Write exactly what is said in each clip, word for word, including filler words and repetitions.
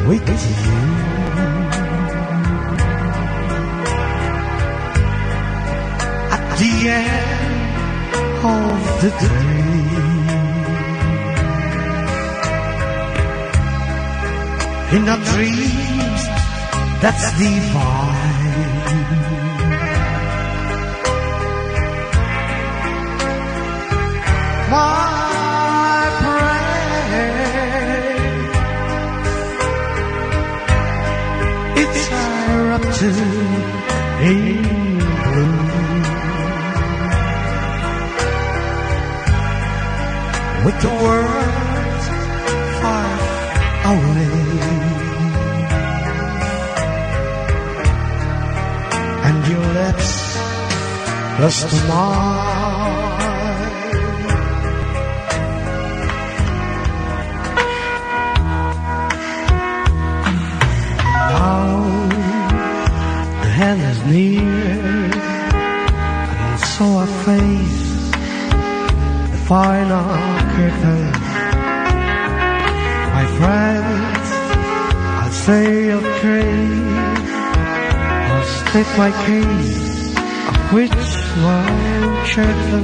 with you. At the end of the day, in the dreams that's divine, my prayer, it's erupted in blue, with the words far away, and your lips close to mine. Now the end is near, and so I face the final curtain. My friends, I'll say okay, I'll state my case, of which I'm certain.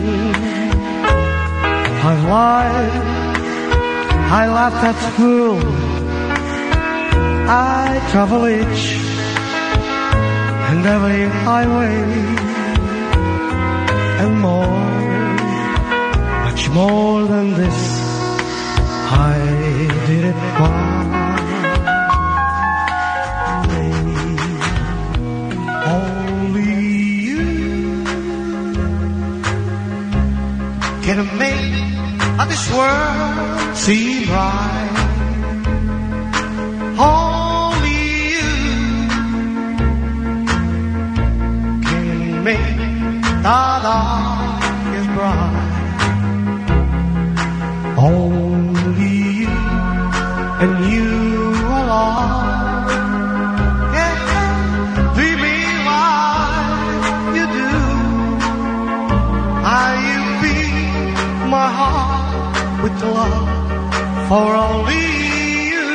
I lied, I laughed at school, I travel each and every highway, and more, much more than this, I did it for me. Only you can make this world seem right. Only you can make the darkest bright. Only you and you alone can treat me like you do. How you beat my heart with love for only you.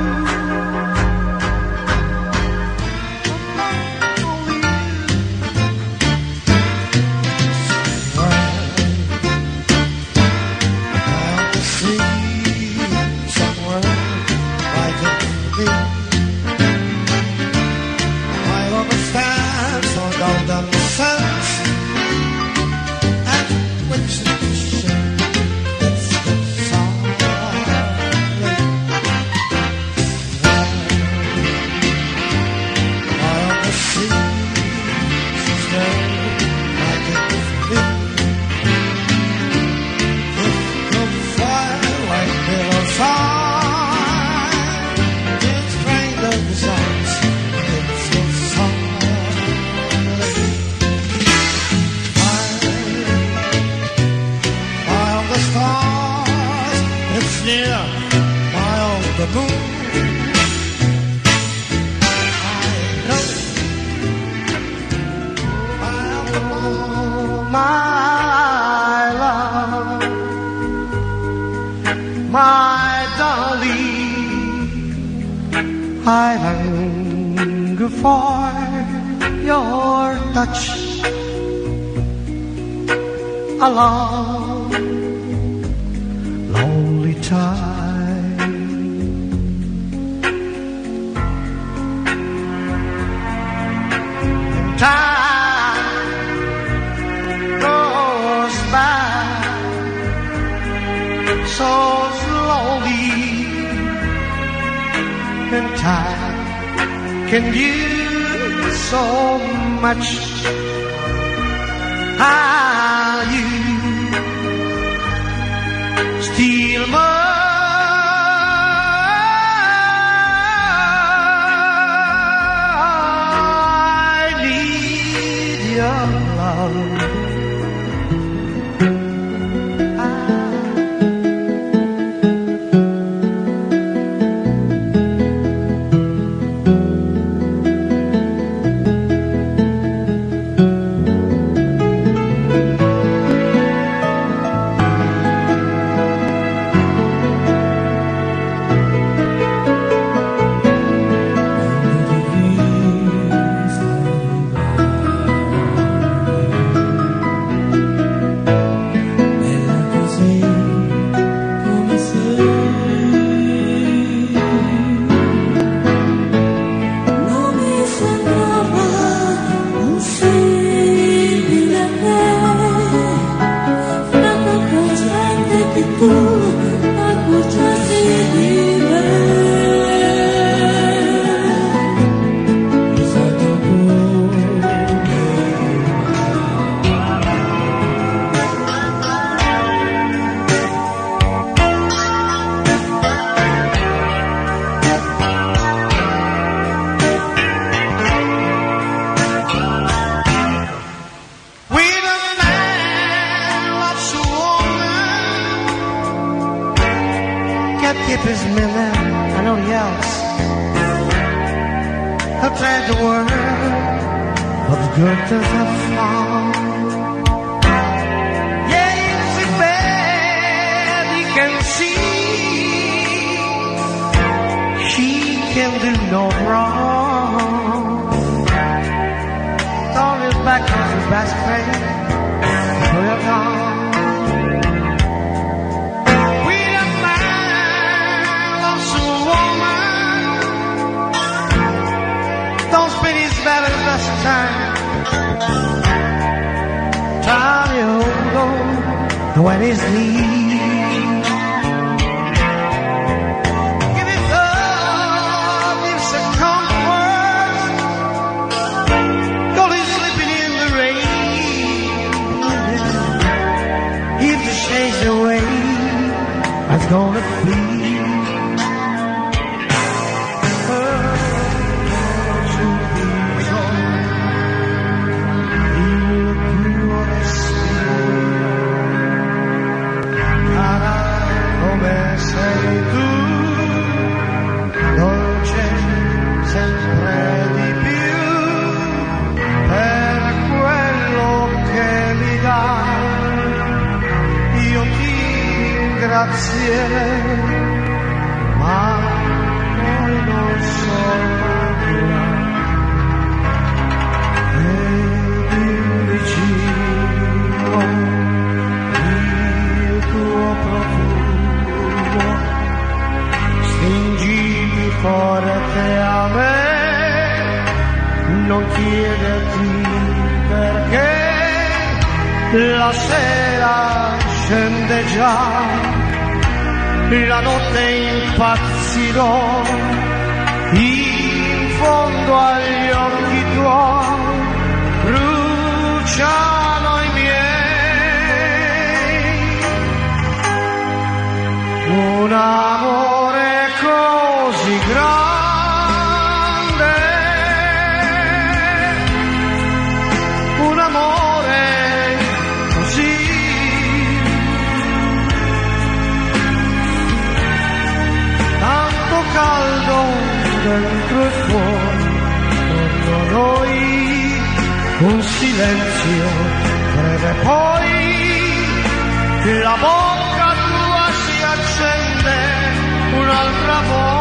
I hunger for your touch, a long, lonely time. And time goes by so slowly, and time can do so much. How you steal my I need your love. a bad word of good that I found. Yeah, it's bad, you can see she can do no wrong. Turn his back on his best friend, put it on. Best time, time you go when he's need. Give it love, it's a comfort. Though he's sleeping in the rain. If the shades away, I'm gonna flee. Grazie, ma noi non siamo là. Ed il vicino, il tuo profumo, stringimi forte a me, non chiederti perché la sera scende già. La notte impazzirò, in fondo agli occhi tuoi bruciano i miei. Un amore così grande, un amore così caldo dentro e fuori, torno noi, un silenzio breve poi, la bocca tua si accende un'altra volta.